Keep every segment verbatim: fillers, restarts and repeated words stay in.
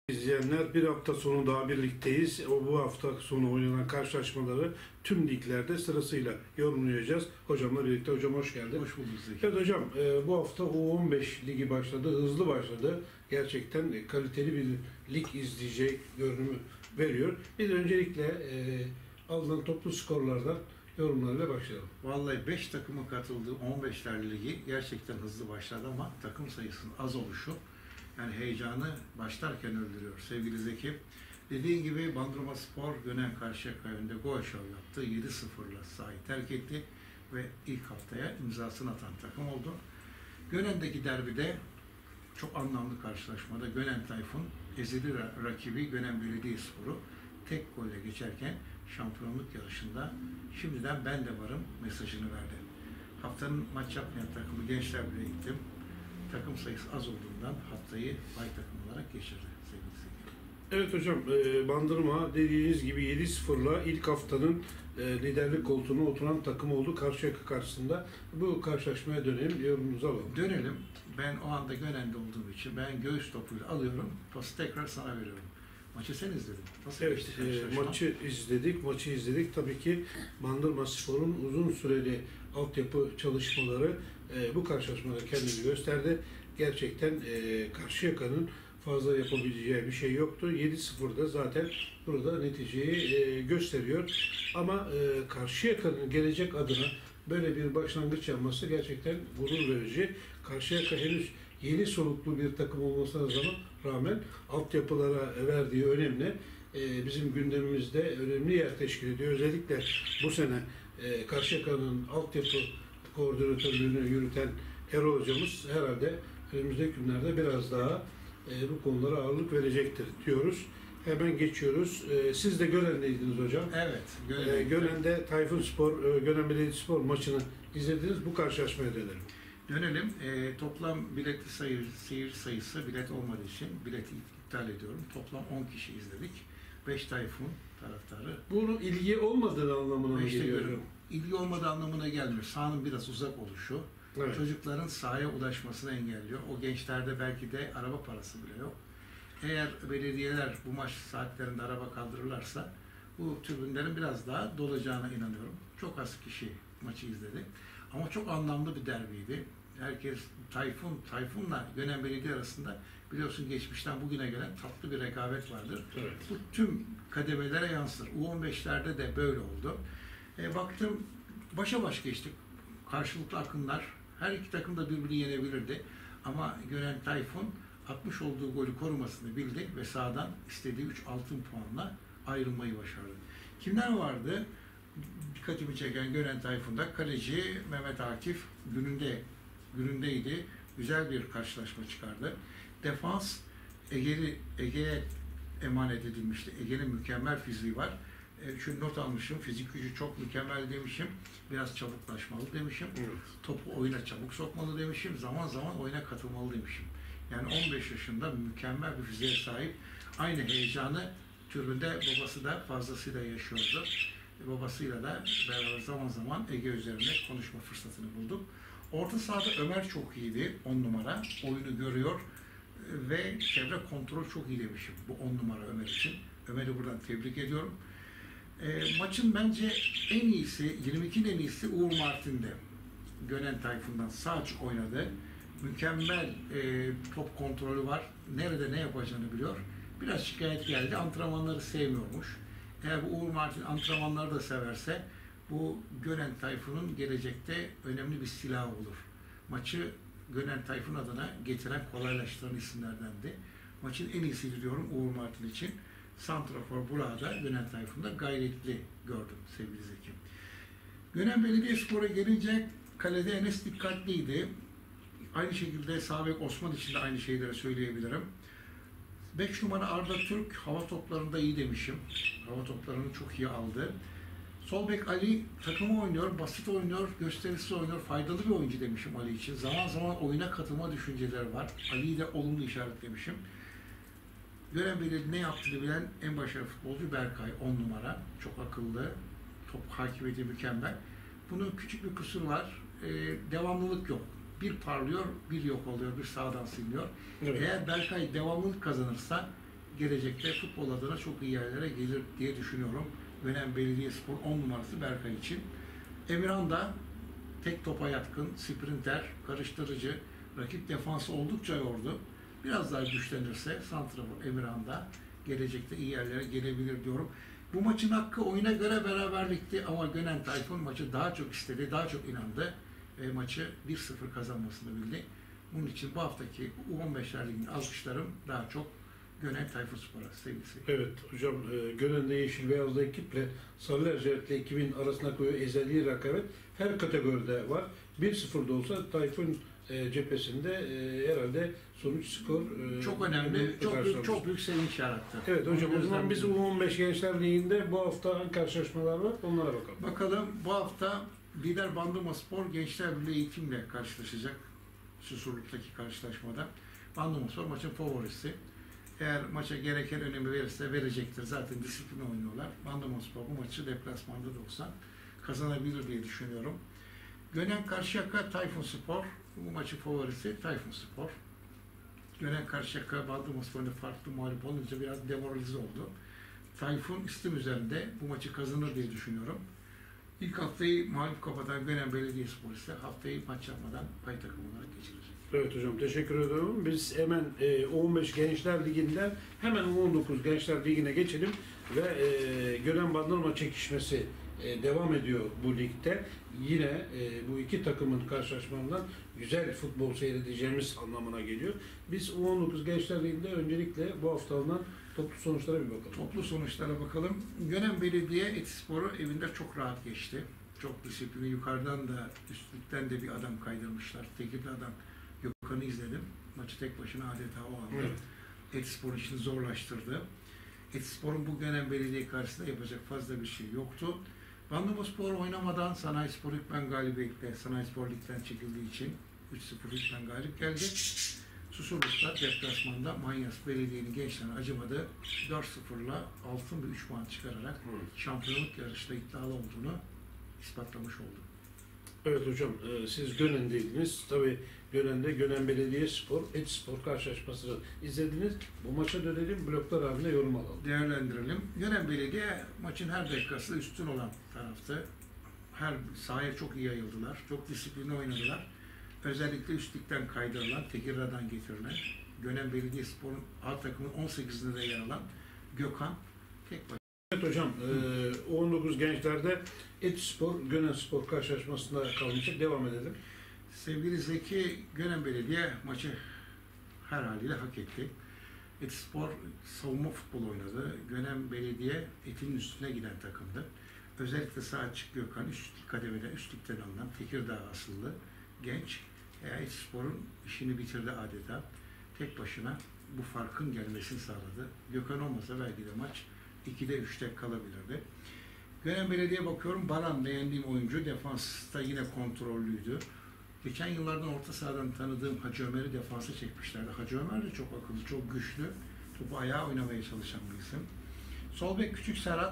İzleyenler, bir hafta sonu daha birlikteyiz. O bu hafta sonu oynanan karşılaşmaları tüm liglerde sırasıyla yorumlayacağız. Hocamla birlikte. Hocam hoş geldin. Hoş bulduk Zeki. Evet hocam, e, bu hafta U on beş ligi başladı. Hızlı başladı. Gerçekten e, kaliteli bir lig izleyecek görünümü veriyor. Biz öncelikle e, alınan toplu skorlardan yorumlarıyla başlayalım. Vallahi beş takımın katıldığı on beşler ligi gerçekten hızlı başladı ama takım sayısının az oluşu yani heyecanı başlarken öldürüyor sevgili Zeki. Dediğin gibi Bandırma Spor Gönen Karşıyaka önünde gol şov yaptı. yedi sıfırla sahayı terk etti ve ilk haftaya imzasını atan takım oldu. Gönen'deki derbide çok anlamlı karşılaşmada Gönen Tayfun ezeli rakibi Gönen Belediyespor'u tek golle geçerken şampiyonluk yarışında şimdiden ben de varım mesajını verdi. Haftanın maç yapmayan takımı Gençler Birliği'ne gittim. Takım sayısı az olduğundan haftayı bay takım olarak geçirdi sevgili Zeki. Evet hocam, e, Bandırma dediğiniz gibi yedi sıfırla ilk haftanın e, liderlik koltuğuna oturan takım oldu Karşıyaka karşısında. Bu karşılaşmaya dönelim, yorumunuzu alalım. Dönelim. Ben o anda Gönen'de olduğum için ben göğüs topuyla alıyorum, pası tekrar sana veriyorum. Maçı sen izledin. Nasıl evet, e, maçı izledik, maçı izledik. Tabii ki Bandırma Spor'un uzun süreli altyapı çalışmaları e, bu karşılaşmada kendini gösterdi. Gerçekten e, Karşıyaka'nın fazla yapabileceği bir şey yoktu. yedi sıfırda zaten burada neticeyi e, gösteriyor. Ama e, Karşıyaka'nın gelecek adına böyle bir başlangıç yapması gerçekten gurur verici. Karşıyaka henüz yeni soluklu bir takım olmasına rağmen altyapılara verdiği önemli. E, bizim gündemimizde önemli yer teşkil ediyor. Özellikle bu sene e, Karşıyaka'nın altyapı koordinatörlüğünü yürüten Erol hocamız herhalde önümüzdeki günlerde biraz daha e, bu konulara ağırlık verecektir diyoruz. Hemen geçiyoruz. E, siz de Gönen'deydiniz hocam. Evet. Gönen'de, e, Gönen'de Tayfun Spor, e, Gönen Belediyespor maçını izlediniz. Bu karşılaşmaya dönelim. Dönelim. E, toplam biletli sayı, seyir sayısı bilet olmadığı için bileti iptal ediyorum. Toplam on kişi izledik. beş Tayfun taraftarı. Bunun ilgi olmadığı anlamına mı geliyor? İlgi olmadığı anlamına gelmiyor. Sahanın biraz uzak oluşu. Evet. Çocukların sahaya ulaşmasını engelliyor. O gençlerde belki de araba parası bile yok. Eğer belediyeler bu maç saatlerinde araba kaldırırlarsa bu tribünlerin biraz daha dolacağına inanıyorum. Çok az kişi maçı izledi. Ama çok anlamlı bir derbiydi. Herkes Tayfun, Tayfun'la Gönen Belediye arasında biliyorsun geçmişten bugüne gelen tatlı bir rekabet vardır. Evet. Bu tüm kademelere yansır. U on beşlerde de böyle oldu. E, baktım başa baş geçtik. Karşılıklı akımlar. Her iki takım da birbirini yenebilirdi. Ama Gönen Tayfun atmış olduğu golü korumasını bildi ve sahadan istediği üç altın puanla ayrılmayı başardı. Kimler vardı? Dikkatimi çeken Gönen Tayfun'da kaleci Mehmet Akif gününde günündeydi. Güzel bir karşılaşma çıkardı. Defans Ege'li Ege'ye emanet edilmişti. Ege'nin mükemmel fiziği var. E, şu not almışım. Fizik gücü çok mükemmel demişim. Biraz çabuklaşmalı demişim. Evet. Topu oyuna çabuk sokmalı demişim. Zaman zaman oyuna katılmalı demişim. Yani on beş yaşında mükemmel bir fiziğe sahip. Aynı heyecanı türünde babası da fazlasıyla yaşıyordu. E, babasıyla da beraber zaman zaman Ege üzerinde konuşma fırsatını bulduk. Orta sahada Ömer çok iyiydi. on numara. Oyunu görüyor ve çevre kontrol çok iyi demişim. Bu on numara Ömer için. Ömer'i buradan tebrik ediyorum. E, maçın bence en iyisi, yirmi ikinin en iyisi Uğur Martin'de. Gönen Tayfun'dan sağ açık oynadı. Mükemmel e, top kontrolü var. Nerede ne yapacağını biliyor. Biraz şikayet geldi. Antrenmanları sevmiyormuş. Eğer bu Uğur Martin antrenmanları da severse bu Gönen Tayfun'un gelecekte önemli bir silahı olur. Maçı Gönen Tayfun adına getiren, kolaylaştıran isimlerdendi. Maçın en iyisi diyorum Uğur Martin için. Santrafor burada Gönen Tayfun'da gayretli gördüm sevgili Zeki. Gönen Belediyespor'a gelince kalede Enes dikkatliydi. Aynı şekilde sağ bek Osman için de aynı şeyleri söyleyebilirim. beş numara Arda Türk hava toplarında iyi demişim. Hava toplarını çok iyi aldı. Sol bek Ali takımı oynuyor, basit oynuyor, gösterisi oynuyor, faydalı bir oyuncu demişim Ali için. Zaman zaman oyuna katılma düşünceleri var. Ali'yi de olumlu işaretlemişim. Gören belirli ne yaptığını bilen en başarılı futbolcu Berkay, on numara. Çok akıllı, top hakimiyeti mükemmel. Bunun küçük bir kusuru var, ee, devamlılık yok. Bir parlıyor, bir yok oluyor, bir sağdan siliniyor. Evet. Eğer Berkay devamlılık kazanırsa gelecekte futbol adına çok iyi yerlere gelir diye düşünüyorum. Gönen Belediyespor on numarası Berkay için. Emirhan da tek topa yatkın, sprinter, karıştırıcı, rakip defansı oldukça yordu. Biraz daha güçlenirse santrafor Emirhan da gelecekte iyi yerlere gelebilir diyorum. Bu maçın hakkı oyuna göre beraberlikti ama Gönen Tayfun maçı daha çok istedi, daha çok inandı ve maçı bir sıfır kazanmasını bildi. Bunun için bu haftaki U on beşler Ligi'nin alkışlarım daha çok Gönen Tayfunspor'a sevgisi. Evet hocam, e, Gönen'de Yeşil Beyazlı ekiple Sarı Lacivertli ekibin arasında koyuyor ezeli rekabet. Her kategoride var. bir sıfır da olsa Tayfun e, cephesinde e, herhalde sonuç skor e, Çok önemli, çok büyük, çok büyük sevinç yarattı. Evet hocam, Onun o zaman biz U on beş Gençler Ligi'nde bu hafta hangi karşılaşmalar var onlara bakalım. Bakalım bu hafta lider Bandırmaspor Gençler Birliği Eğitim'le karşılaşacak Susurluk'taki karşılaşmada. Bandırmaspor maçın favorisi. Eğer maça gereken önemi verirse verecektir. Zaten disiplin oynuyorlar. Bandırmaspor bu maçı deplasmanda da olsa kazanabilir diye düşünüyorum. Gönen Karşıyaka Tayfunspor bu maçın favorisi Tayfunspor. Gönen Karşıyaka Bandırmaspor'un farklı mağlup olunca biraz demoralize oldu. Tayfun istim üzerinde bu maçı kazanır diye düşünüyorum. İlk haftayı mağlup kapatan Gönen Belediyespor ise haftayı maç yapmadan pay takım olarak geçirecek. Evet hocam, teşekkür ediyorum. Biz hemen e, U on beş Gençler Ligi'nden hemen U on dokuz Gençler Ligi'ne geçelim ve e, Gönen Bandırma çekişmesi e, devam ediyor bu ligde. Yine e, bu iki takımın karşılaşmalarından güzel futbol seyredeceğimiz anlamına geliyor. Biz U on dokuz Gençler Ligi'nde öncelikle bu hafta alınan toplu sonuçlara bir bakalım. Toplu sonuçlara bakalım. Gönen Belediye Etispor'u evinde çok rahat geçti. Çok disiplini, yukarıdan da üstlükten de bir adam kaydırmışlar. Tekirli adam Gökhan'ı izledim. Maçı tek başına adeta o aldı. Evet. Etispor işini zorlaştırdı. Etispor'un bu Gönen Belediye karşısında yapacak fazla bir şey yoktu. Bandırmaspor oynamadan Sanayispor Hükmen galibiyetle Sanayispor Lig'den çekildiği için üç sıfır Hükmen galip geldi. Susurluk'ta deplasmanda Manyas Belediye'nin gençlerine acımadı. dört sıfırla altın bir üç puan çıkararak Evet. şampiyonluk yarışında iddialı olduğunu ispatlamış oldu. Evet hocam, e, siz Gönen'deydiniz. Tabii Gönen'de Gönen Belediyespor, Etispor karşılaşmasını izlediniz. Bu maça dönelim, bloklar halinde yorum alalım. Değerlendirelim. Gönen Belediye maçın her dakikası üstün olan taraftı. Her sahaya çok iyi yayıldılar. Çok disiplinli oynadılar. Özellikle üstlükten kaydırılan, Tekirdağ'dan getirilen Gönen Belediyespor'un A takımın on sekizinde de yer alan Gökhan tek başına. Evet hocam, e, U on dokuz gençlerde Etispor, Gönenspor karşılaşmasında kalmıştık. Devam edelim. Sevgili Zeki, Gönen Belediye maçı her haliyle hak etti. Etispor savunma futbolu oynadı. Gönen Belediye etinin üstüne giden takımdı. Özellikle sağ açık Gökhan, üst kademeden, üstlükten alınan Tekirdağ asıllı genç. E, Etispor'un işini bitirdi adeta. Tek başına bu farkın gelmesini sağladı. Gökhan olmasa belki de maç ikide üçte kalabilirdi. Gönen Belediye bakıyorum, Baran beğendiğim oyuncu, defansta yine kontrollüydü. Geçen yıllardan orta sahadan tanıdığım Hacı Ömer'i defansa çekmişlerdi. Hacı Ömer de çok akıllı, çok güçlü. Topu ayağa oynamaya çalışan bir isim. Sol bek Küçük Serhat,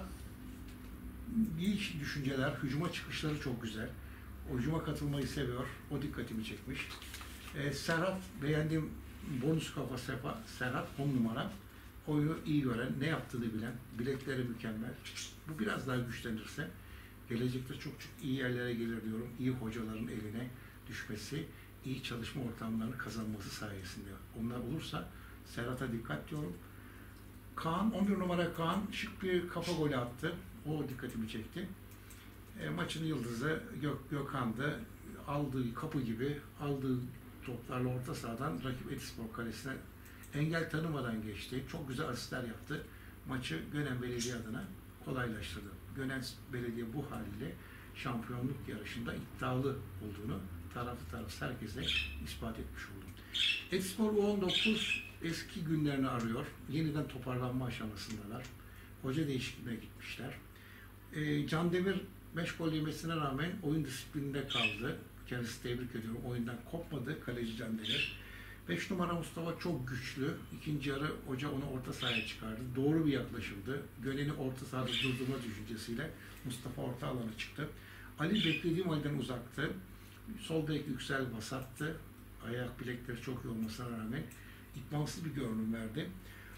iyi düşünceler, hücuma çıkışları çok güzel. O hücuma katılmayı seviyor, o dikkatimi çekmiş. Ee, Serhat, beğendiğim bonus kafa sefa, Serhat on numara. Oyunu iyi gören, ne yaptığını bilen, bilekleri mükemmel. Bu biraz daha güçlenirse gelecekte çok çok iyi yerlere gelir diyorum. İyi hocaların eline düşmesi, iyi çalışma ortamlarını kazanması sayesinde. Onlar olursa Serhat'a dikkat diyorum. Kaan, on bir numara Kaan şık bir kafa golü attı. O dikkatimi çekti. E, maçın yıldızı Gök, Gökhan'dı. Aldığı kapı gibi aldığı toplarla orta sahadan rakip Etispor kalesine engel tanımadan geçti. Çok güzel asistler yaptı. Maçı Gönen Belediye adına kolaylaştırdı. Gönen Belediye bu haliyle şampiyonluk yarışında iddialı olduğunu tarafı tarafsız herkese ispat etmiş oldu. Etispor U on dokuz eski günlerini arıyor. Yeniden toparlanma aşamasındalar. Hoca değişikliğine gitmişler. E, Can Demir beş gol yemesine rağmen oyun disiplininde kaldı. Kendisi tebrik ediyorum. Oyundan kopmadı kaleci Can Demir. beş numara Mustafa çok güçlü. İkinci yarı hoca onu orta sahaya çıkardı. Doğru bir yaklaşımdı. Gönen'i orta sahada durdurma düşüncesiyle Mustafa orta alana çıktı. Ali beklediğim halden uzaktı. Sol bek Yüksel basattı. Ayak bilekleri çok iyi olmasına rağmen idmansız bir görünüm verdi.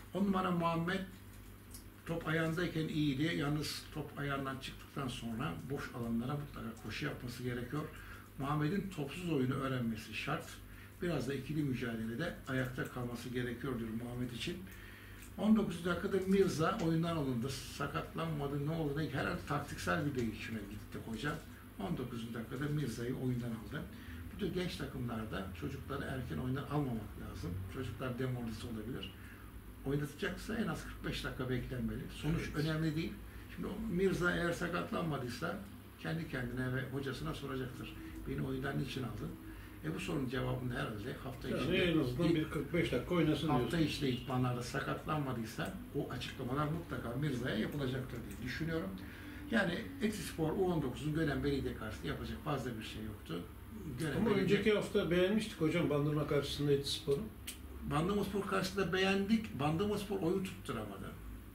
On numara Muhammed top ayağındayken iyiydi. Yalnız top ayağından çıktıktan sonra boş alanlara mutlaka koşu yapması gerekiyor. Muhammed'in topsuz oyunu öğrenmesi şart. Biraz da ikili mücadelede ayakta kalması gerekiyor diyor Muhammed için. on dokuz dakikada Mirza oyundan alındı. Sakatlanmadı, ne oldu? Herhalde taktiksel bir değişime gitti hoca. on dokuz dakikada Mirza'yı oyundan aldı. Bu tür genç takımlarda çocukları erken oyundan almamak lazım. Çocuklar demoralize olabilir. Oynatacaksa en az kırk beş dakika beklenmeli. Sonuç evet. önemli değil. Şimdi Mirza eğer sakatlanmadıysa kendi kendine ve hocasına soracaktır. Beni oyundan niçin aldın? E bu sorunun cevabını herhalde hafta yani içinde... en azından bir kırk beş dakika oynasın diyorsun. Hafta içinde idmanlarda sakatlanmadıysa o açıklamalar mutlaka Mirza'ya yapılacaktır diye düşünüyorum. Yani Etispor U on dokuzun Gönen Belediye karşısında yapacak fazla bir şey yoktu. Gönen Ama Belediye... önceki hafta beğenmiştik hocam Bandırma karşısında Etispor'u. Bandırmaspor karşısında beğendik. Bandırmaspor oyun tutturamadı.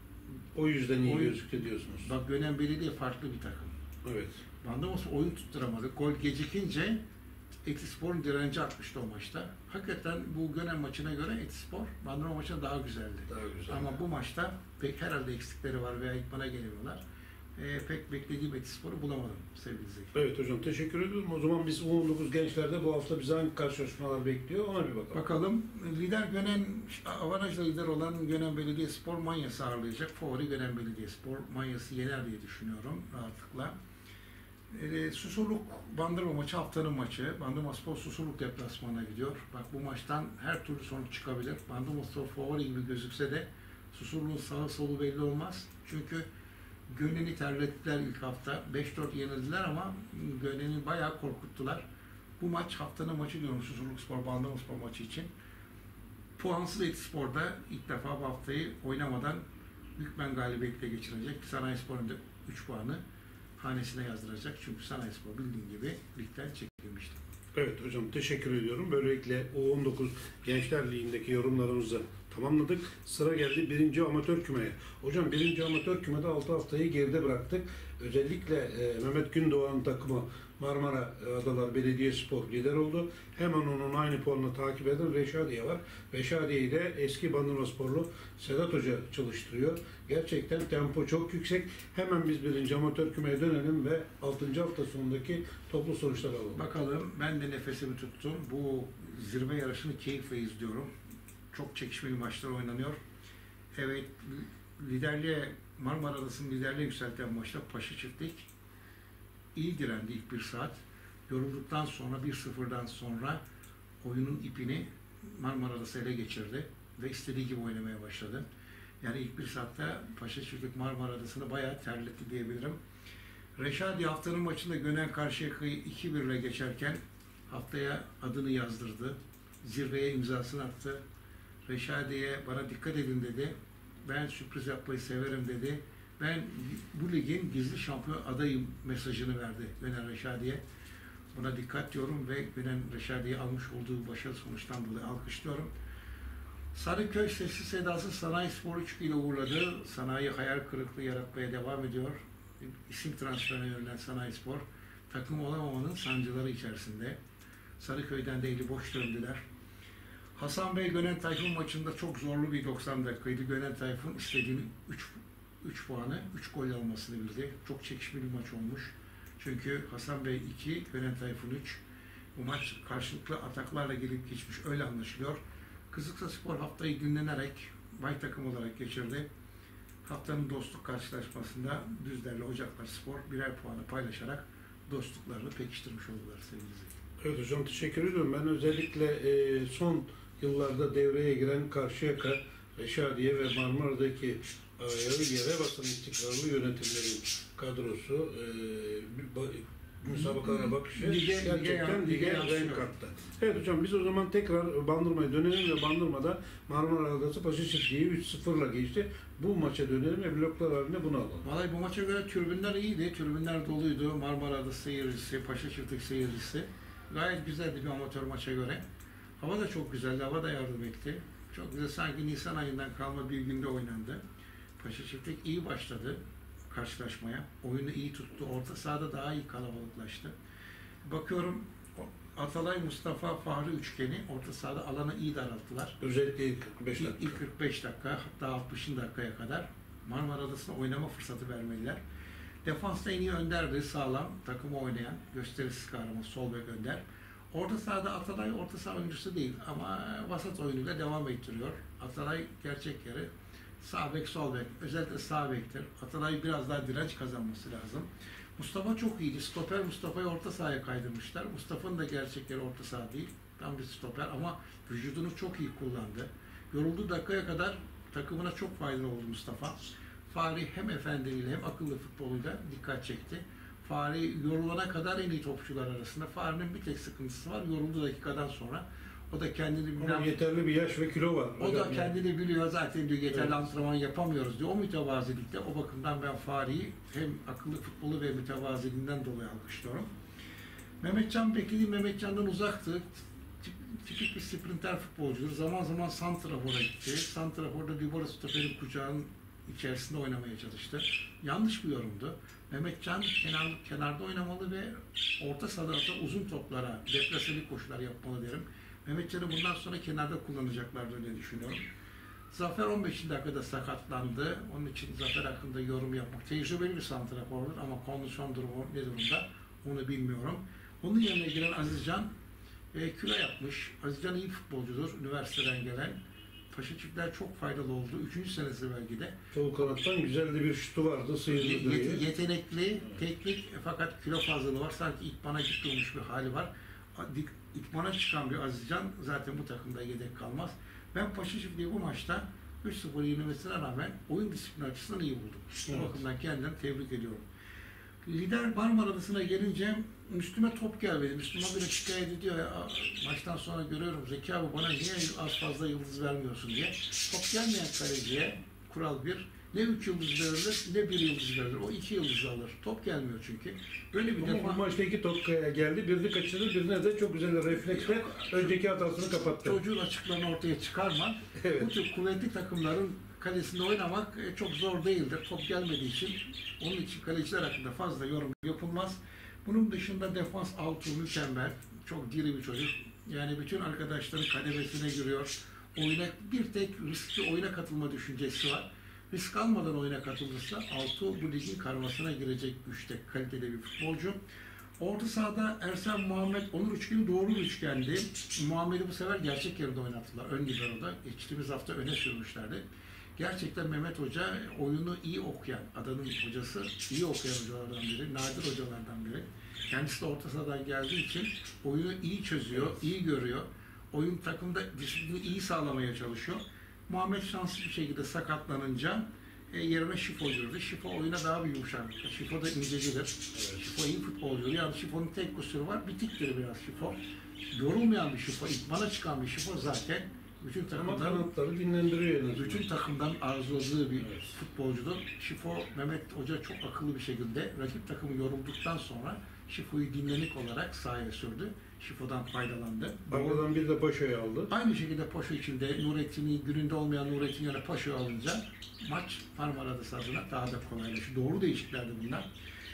O yüzden iyi oyun... gözüktü diyorsunuz. Bak Gönen Belediye farklı bir takım. Evet. Bandırmaspor oyun tutturamadı. Gol gecikince Etispor'un direnci artmıştı o maçta. Hakikaten bu Gönen maçına göre Etispor Bandırma maçına daha güzeldi. Daha güzel. Ama bu maçta pek herhalde eksikleri var veya idmana gelemiyorlar. E, pek beklediğim Etispor'u bulamadım sevgili Zeki. Evet hocam teşekkür ediyorum. O zaman biz U on dokuz gençlerde bu hafta bize hangi karşılaşmalar bekliyor ona bir bakalım. Bakalım. Lider Gönen, avantajla lider olan Gönen Belediyespor Manyas'ı ağırlayacak. Favori Gönen Belediyespor Manyas'ı yener diye düşünüyorum rahatlıkla. E, Susurluk Bandırma maçı haftanın maçı. Bandırmaspor Susurluk deplasmanına gidiyor. Bak bu maçtan her türlü sonuç çıkabilir. Bandırmaspor favori gibi gözükse de Susurluk'un sağı solu belli olmaz. Çünkü Gönen'i terlettiler ilk hafta. beş dört yenildiler ama Gönen'i bayağı korkuttular. Bu maç haftanın maçı diyorum Susurlukspor Bandırmaspor maçı için. Puansız Etispor'da ilk defa bu haftayı oynamadan hükmen galibiyetle geçirecek. Sanayispor'un da üç puanı hanesine yazdıracak. Çünkü Sanayispor bildiğin gibi ligden çekilmişti. Evet hocam teşekkür ediyorum. Böylelikle U on dokuz Gençler Ligi'ndeki yorumlarımızı tamamladık. Sıra geldi birinci amatör kümeye. Hocam birinci amatör kümede altı haftayı geride bıraktık. Özellikle e, Mehmet Gündoğan takımı Marmara Adalar Belediyespor lider oldu. Hemen onun aynı puanla takip eden Reşadiye var. Reşadiye'yi de eski Bandırmasporlu Sedat Hoca çalıştırıyor. Gerçekten tempo çok yüksek. Hemen biz birinci amatör kümeye dönelim ve altıncı hafta sonundaki toplu sonuçları alalım. Bakalım ben de nefesimi tuttum. Bu zirve yarışını keyifle izliyorum. Çok çekişmeli maçlar oynanıyor. Evet, liderliğe, Marmara Adası'nın liderliğe yükselten maçta Paşa Çiftlik iyi direndi ilk bir saat. Yorulduktan sonra bir sıfırdan sonra oyunun ipini Marmara Adası ele geçirdi ve istediği gibi oynamaya başladı. Yani ilk bir saatte Paşa Çiftlik Marmara Adası'nı bayağı terletti diyebilirim. Reşadi haftanın maçında Gönen Karşıyaka'yı iki bir ile geçerken haftaya adını yazdırdı. Zirveye imzasını attı. Reşadiye bana dikkat edin dedi. Ben sürpriz yapmayı severim dedi. Ben bu ligin gizli şampiyon adayım mesajını verdi Gönen Reşadiye. Buna dikkat diyorum ve Gönen Reşadiye almış olduğu başarılı sonuçtan dolayı alkışlıyorum. Sarıköy sessiz sedasız Sanayispor üç ile uğurladı. Sanayi hayal kırıklığı yaratmaya devam ediyor. İsim transferine yönelen Sanayispor takım olamamanın sancıları içerisinde. Sarıköy'den de eli boş döndüler. Hasan Bey Gönen Tayfun maçında çok zorlu bir doksan dakikaydı. Gönen Tayfun istediğini üç puanı, üç gol almasını bildi. Çok çekişmeli bir maç olmuş. Çünkü Hasan Bey iki, Gönen Tayfun üç. Bu maç karşılıklı ataklarla gelip geçmiş. Öyle anlaşılıyor. Kızılsaspor haftayı dinlenerek bay takım olarak geçirdi. Haftanın dostluk karşılaşmasında Düzler'le Ocaklar Spor birer puanı paylaşarak dostluklarını pekiştirmiş oldular sevgili Zeki. Evet hocam teşekkür ediyorum. Ben özellikle e, son yıllarda devreye giren Karşıyaka, Reşadiye ve Marmara'daki ayağı yere basan istikrarlı yönetimlerin kadrosu e, müsabakalara bakışı lige, gerçekten lige, lige renk kattı. Evet hocam biz o zaman tekrar Bandırma'ya dönelim ve Bandırma'da Marmara Adası Paşa Çiftliği üç sıfırla geçti. Bu maça dönelim ve bloklar halinde bunu alalım. Vallahi bu maça göre tribünler iyiydi. Tribünler doluydu. Marmara Adası seyircisi, Paşa Çiftlik seyircisi. Gayet güzeldi bir amatör maça göre. Hava da çok güzeldi. Hava da yardım etti. Çok güzel. Sanki Nisan ayından kalma bir günde oynandı. Paşa Çiftlik iyi başladı karşılaşmaya. Oyunu iyi tuttu. Orta sahada daha iyi kalabalıklaştı. Bakıyorum Atalay, Mustafa, Fahri üçgeni orta sahada alanı iyi daralttılar. Özellikle ilk kırk beş dakika. İlk kırk beş dakika hatta altmışıncı dakikaya kadar Marmara Adası'na oynama fırsatı vermeliler. Defansta en iyi Önder'di, sağlam, takımı oynayan, gösterisiz kahraman, sol bek Önder. Orta sahada Atalay orta saha oyuncusu değil ama vasat oyunuyla devam ettiriyor. Atalay gerçek yeri sağ bek, sol bek, özellikle sağ bektir. Atalay biraz daha direnç kazanması lazım. Mustafa çok iyiydi. Stoper Mustafa'yı orta sahaya kaydırmışlar. Mustafa'nın da gerçek yeri orta saha değil. Tam bir stoper ama vücudunu çok iyi kullandı. Yorulduğu dakikaya kadar takımına çok faydalı oldu Mustafa. Fahri hem efendiliğiyle hem akıllı futboluyla dikkat çekti. Fahri yorulana kadar en iyi topçular arasında. Fahri'nin bir tek sıkıntısı var. Yorulduğu dakikadan sonra o da kendini bilen... Ama yeterli bir yaş ve kilo var. O da kendini yani. Biliyor zaten diyor yeterli evet. Antrenman yapamıyoruz diyor. O mütevazilikte o bakımdan ben Fahri'yi hem akıllı futbolu ve mütevaziliğinden dolayı alkışlıyorum. Mehmetcan beklediğim Mehmetcan'dan uzaktı. Tipik bir sprinter futbolcudur. Zaman zaman santrafor'a gitti. Santrafor'da Dybala stoperin kucağının içerisinde oynamaya çalıştı. Yanlış bir yorumdu. Mehmetcan kenar, kenarda oynamalı ve orta sahada uzun toplara, deplaseli koşular yapmalı derim. Mehmetcan'ı bundan sonra kenarda kullanacaklardır diye düşünüyorum. Zafer on beşinci dakikada sakatlandı. Onun için Zafer hakkında yorum yapmak tecrübeli bir santrafordur ama kondisyon durumu ne durumda onu bilmiyorum. Onun yerine giren Azizcan e, kilo yapmış. Azizcan iyi futbolcudur. Üniversiteden gelen. Paşa Çiftler çok faydalı oldu. Üçüncü senesi belki de. Sol kanattan güzel de bir şutu vardı. Sıyırdı Yet, yetenekli, teknik fakat kilo fazlalığı var. Sanki İkban'a gitmemiş bir hali var. İkban'a çıkan bir Azizcan zaten bu takımda yedek kalmaz. Ben Paşa Çiftliği bu maçta üç sıfır yenilmesine rağmen oyun disiplini açısından iyi buldum. Evet. Bu bakımdan kendimden tebrik ediyorum. Lider Marmara Adası'na gelince Müslüm'e top gelmedi. Müslüm'e böyle şikayet ediyor. Ya, maçtan sonra görüyorum Zeki abi bana niye az fazla yıldız vermiyorsun diye. Top gelmeyen kaleciye kural bir. Ne üç yıldız verilir ne bir yıldız verilir. O iki yıldız alır. Top gelmiyor çünkü. Böyle bir Ama defa... bu maçta iki top geldi. Birini kaçırdı. Birine de çok güzel refleksle önceki hatasını kapattı. Çocuğun açıklarını ortaya çıkarma. Evet. Bu tür kuvvetli takımların kalesinde oynamak çok zor değildir. Top gelmediği için onun için kaleciler hakkında fazla yorum yapılmaz. Bunun dışında defans altı mükemmel. Çok diri bir çocuk. Yani bütün arkadaşların kademesine giriyor. Oyuna bir tek riskli oyuna katılma düşüncesi var. Risk almadan oyuna katılırsa Altuğ bu ligin karmasına girecek güçte kaliteli bir futbolcu. Orta sahada Ersen Muhammed Onur üçgeni doğru bir üçgendi. Muhammed'i bu sefer gerçek yerinde oynattılar. Ön libero'da. Geçtiğimiz hafta öne sürmüşlerdi. Gerçekten Mehmet Hoca oyunu iyi okuyan, adanın hocası iyi okuyan hocalardan biri, nadir hocalardan biri. Kendisi de orta sahadan geldiği için oyunu iyi çözüyor, iyi görüyor. Oyun takımda disiplini iyi sağlamaya çalışıyor. Muhammed şanslı bir şekilde sakatlanınca e, yerine Şifo girdi. Şifo oyuna daha bir yumuşak. Şifo da incecidir. Evet. Şifo iyi futbolcu. Yani Şifo'nun tek kusuru var. Bitiktir biraz Şifo. Yorulmayan bir Şifo. İdmana çıkan bir Şifo zaten. Bütün takımdan, dinlendiriyor. Bütün takımdan arzuladığı bir evet. futbolcudur. Şifo, Mehmet Hoca çok akıllı bir şekilde rakip takımı yorulduktan sonra Şifo'yu dinlenik olarak sahaya sürdü. Şifo'dan faydalandı. Arkadan bir de Paşa'yı aldı. Aynı şekilde Paşa içinde Nurettin'i gününde olmayan Nurettin yerine Paşa'yı alınca maç Marmara Adası adına daha da kolaylaştı. Doğru değişikliklerdi bunlar.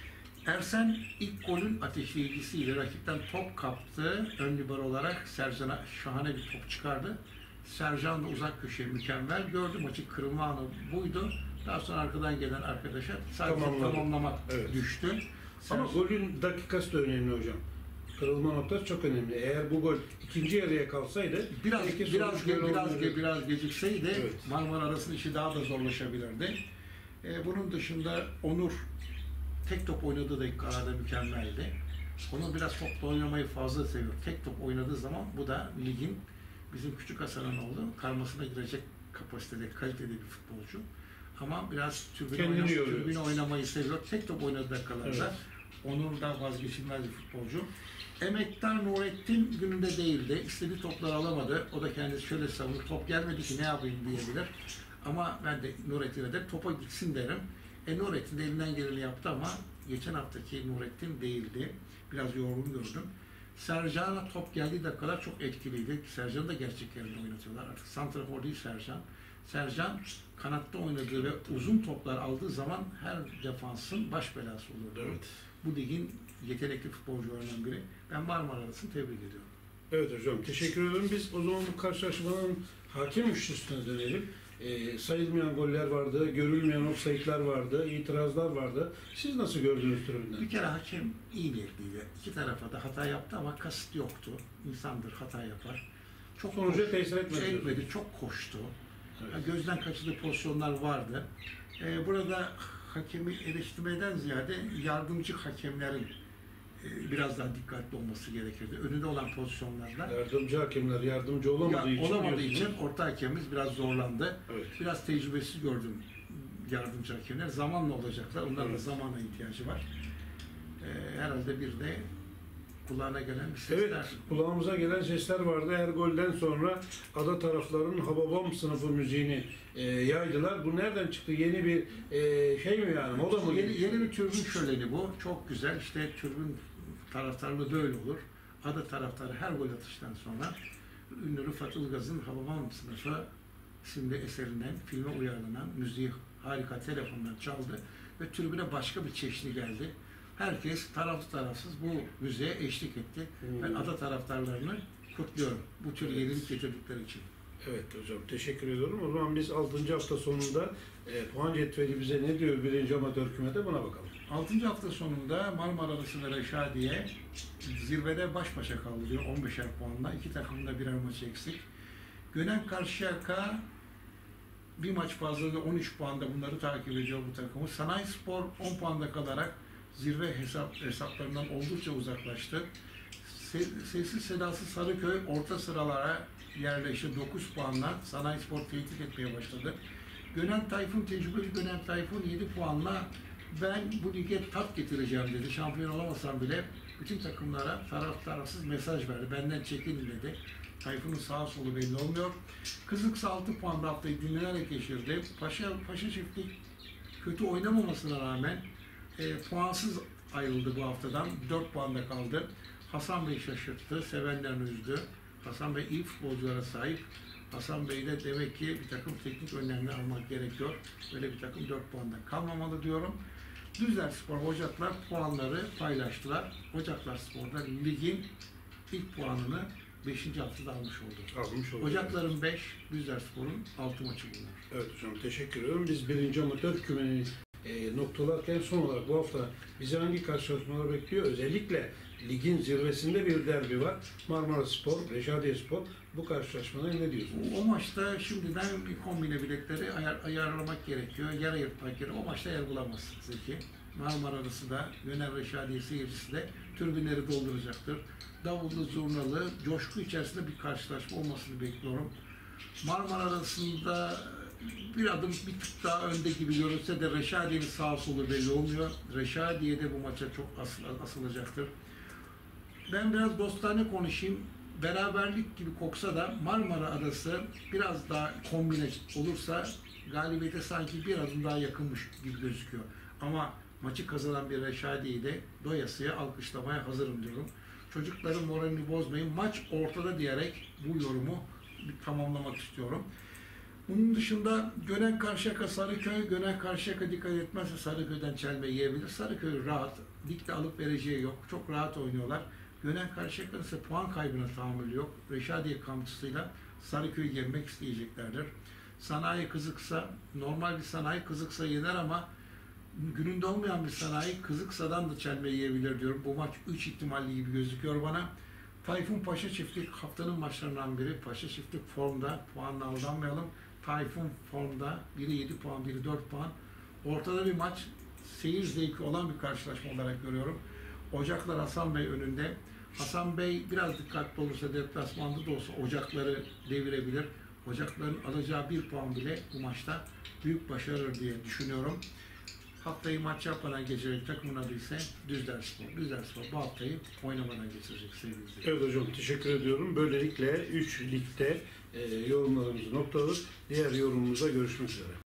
Ersen ilk golün ateşleyicisiyle rakipten top kaptı. Ön libero olarak Sercan'a şahane bir top çıkardı. Sercan da uzak köşe mükemmel gördü. Maçı kırılma anı buydu. Daha sonra arkadan gelen arkadaşa sadece Tamamladım. tamamlamak evet. düştü. Ama Sercan... golün dakikası da önemli hocam. Kırılma noktası çok önemli. Eğer bu gol ikinci yarıya kalsaydı biraz biraz ge, biraz ge, biraz gecikseydi evet. Marmara Adası'nın işi daha da zorlaşabilirdi. Ee, bunun dışında Onur tek top oynadığı dakikalarda mükemmeldi. Onur biraz topla oynamayı fazla seviyor. Tek top oynadığı zaman bu da ligin bizim Küçük Hasan'ın oldu. Karmasına girecek kapasitede, kaliteli bir futbolcu. Ama biraz türbüne, oynam türbüne oynamayı seviyor. Tek top oynadığı dakikalarda evet. Onur da vazgeçilmez bir futbolcu. Emektar Nurettin gününde değildi. İstediği topları alamadı. O da kendisi şöyle savunur. Top gelmedi ki ne yapayım diyebilir. Ama ben de Nurettin'e de topa gitsin derim. E Nurettin de elinden geleni yaptı ama geçen haftaki Nurettin değildi. Biraz yorgun gördüm. Sercan'a top geldiği dakikalar çok etkiliydi. Sercan'ı da gerçek yerinde oynatıyorlar. Artık santrafor değil Sercan. Sercan kanatta oynadığı ve uzun toplar aldığı zaman her defansın baş belası olurdu. Evet. Bu ligin yetenekli futbolcularından biri. Ben Marmara Adası'nı tebrik ediyorum. Evet hocam, teşekkür ederim. Biz o zaman bu karşılaşmanın hakem üçlüsüne dönelim. E, sayılmayan goller vardı, görülmeyen offside'lar vardı, itirazlar vardı. Siz nasıl gördünüz tribünden? Bir kere hakem iyi niyetliydi. İki tarafa da hata yaptı ama kasıt yoktu. İnsandır, hata yapar. Çok Sonuca tesir etmedi. Şey etmedi, çok koştu. Evet. Gözden kaçırdığı pozisyonlar vardı. Ee, burada hakemi eleştirmeden ziyade yardımcı hakemlerin e, biraz daha dikkatli olması gerekirdi. Önünde olan pozisyonlarda. Yardımcı hakemler yardımcı olamadığı Ya, için. olamadığı diyorsunuz. için orta hakemimiz biraz zorlandı. Evet. Biraz tecrübesiz gördüm yardımcı hakemler. Zamanla olacaklar. Onların da Evet. zamana ihtiyacı var. Ee, herhalde bir de kulağına gelen bir sesler. Evet, kulağımıza gelen sesler vardı. Her golden sonra ada taraflarının Hababam sınıfı müziğini e, yaydılar. Bu nereden çıktı? Yeni bir e, şey mi yani? Moda mı? Yeni, yeni bir türbün şöleni bu. Çok güzel. İşte türbün taraftarlığı böyle olur. Ada taraftarı her gol atıştan sonra ünlü Rıfat Ilgaz'ın Hababam Sınıfı isimli eserinden filme uyarlanan müziği harika telefondan çaldı ve tribüne başka bir çeşni geldi. Herkes taraflı tarafsız bu müziğe eşlik etti. Hmm. Ben ada taraftarlarını kutluyorum bu tür Evet. yenilik getirdikleri için. Evet hocam, teşekkür ediyorum. O zaman biz altıncı hafta sonunda e, puan cetveli bize ne diyor birinci amatör kümede, buna bakalım. altıncı hafta sonunda Marmara Adası ve Reşadiye zirvede baş başa kaldı diyor on beşer puanla. İki takımın da birer maç eksik. Gönen Karşıyaka bir maç fazla da on üç puanda bunları takip ediyor bu takımı. Sanayi Spor on puanda kalarak zirve hesap, hesaplarından oldukça uzaklaştı. Se, sessiz sedasız Sarıköy orta sıralara yerleşti dokuz puanla. Sanayi Spor tehdit etmeye başladı. Gönen Tayfun, tecrübeli Gönen Tayfun yedi puanla ben bu lige tat getireceğim dedi. Şampiyon olamasam bile bütün takımlara taraf tarafsız mesaj verdi. Benden çekilin dedi. Tayfun'un sağ solu belli olmuyor. Kızıksı altı puanla haftayı dinlenerek geçirdi. Paşa, Paşa Çiftlik kötü oynamamasına rağmen e, puansız ayrıldı bu haftadan. dört puanda kaldı. Hasan Bey şaşırttı, sevenlerini üzdü. Hasan Bey iyi futbolculara sahip. Hasan Bey'de demek ki bir takım teknik önlemler almak gerekiyor. Böyle bir takım dört puanda kalmamalı diyorum. Düzler Spor, Ocaklar puanları paylaştılar. Ocaklar Spor'da ligin ilk puanını beşinci haftada almış oldu. Almış olduk. Ocakların beş, Düzler Spor'un altı maçı bunlar. Evet hocam, teşekkür ediyorum. Biz birinci amatör kümeni e, noktalarken son olarak bu hafta bizi hangi karşılaşmalar bekliyor? Özellikle ligin zirvesinde bir derbi var. Marmara Spor, Reşadiye Spor. Bu karşılaşmada ne diyorsunuz? O, o maçta şimdiden bir kombine biletleri ayar, ayarlamak gerekiyor. Yer ayırtmak gerekiyor. O maçta yer bulamazsınız Zeki. Marmara Adası da, Gönen Reşadiye seyircisi de türbinleri dolduracaktır. Davullu, zurnalı, coşku içerisinde bir karşılaşma olmasını bekliyorum. Marmara Adası'nda bir adım bir tık daha önde gibi görünse de Reşadiye'nin sağ solu belli olmuyor. Reşadiye de bu maça çok asıl, asılacaktır. Ben biraz dostane konuşayım. Beraberlik gibi koksa da Marmara Adası biraz daha kombine olursa galibiyete sanki bir adım daha yakınmış gibi gözüküyor. Ama maçı kazanan bir Reşadiye'yi de doyasıya alkışlamaya hazırım diyorum. Çocukların moralini bozmayın. Maç ortada diyerek bu yorumu bir tamamlamak istiyorum. Bunun dışında Gönen Karşıyaka, Sarıköy, Gönen Karşıyaka dikkat etmezse Sarıköy'den çelme yiyebilir. Sarıköy rahat, ligde alıp vereceği yok. Çok rahat oynuyorlar. Gönen Karşıyaka'nın ise puan kaybına tahammülü yok. Reşadiye kamçısıyla Sarıköy'ü yenmek isteyeceklerdir. Sanayi Kızıksa, normal bir sanayi Kızıksa yener ama gününde olmayan bir sanayi Kızıksa'dan da çelme yiyebilir diyorum. Bu maç üç ihtimalli gibi gözüküyor bana. Tayfun Paşa Çiftlik haftanın maçlarından biri. Paşa Çiftlik formda, puanla aldanmayalım. Tayfun formda, biri yedi puan, biri dört puan. Ortada bir maç, seyir zevki olan bir karşılaşma olarak görüyorum. Ocaklar Hasan Bey önünde. Hasan Bey biraz dikkatli olursa deplasmanda da olsa Ocakları devirebilir. Ocakların alacağı bir puan bile bu maçta büyük başarı diye düşünüyorum. Haftayı maç yapmadan geçirecek takımın adı ise Düzler Spor. Düzler Spor bu haftayı oynamadan geçirecek sevgili izleyiciler. Evet hocam, teşekkür ediyorum. Böylelikle üç ligde e, yorumlarımızı noktalarız. Diğer yorumumuza görüşmek üzere.